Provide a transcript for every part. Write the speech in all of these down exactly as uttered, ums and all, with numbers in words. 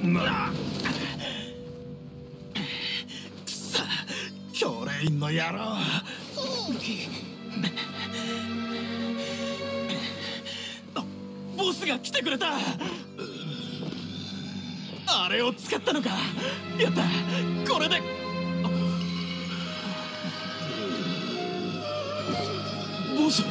なくそ、教練員の野郎。ボスが来てくれた。あれを使ったのか。やった、これで。ボス、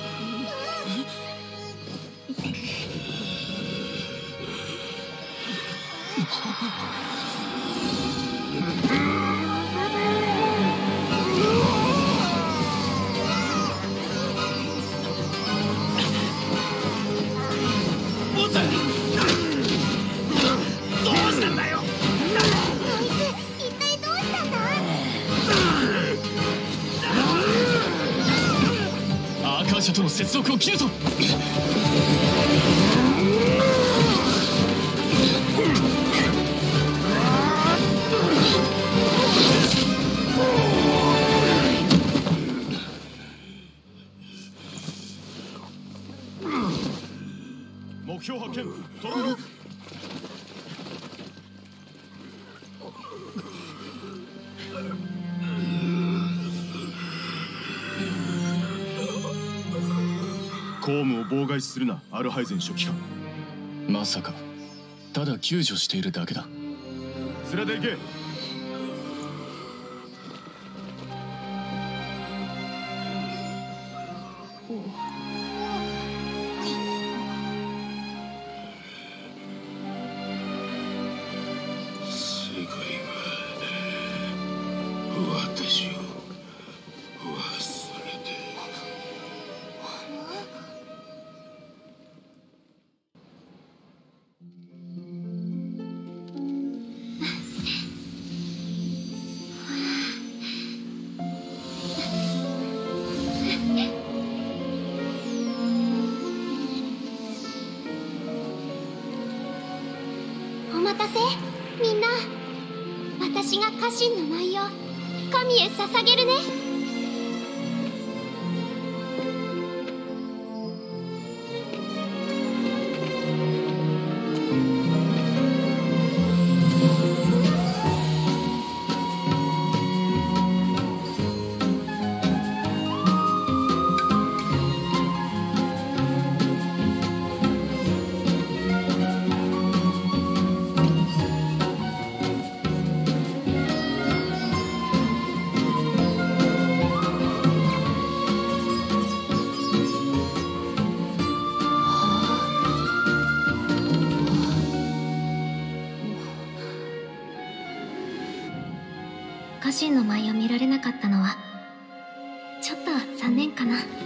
との接続を切るぞ。目標発見。トロール。公務を妨害するな、アルハイゼン書記官。まさかただ救助しているだけだ。連れて行け。 世界が私をお待たせ、みんな。私が家臣の舞を神へ捧げるね。家臣の舞を見られなかったのはちょっと残念かな。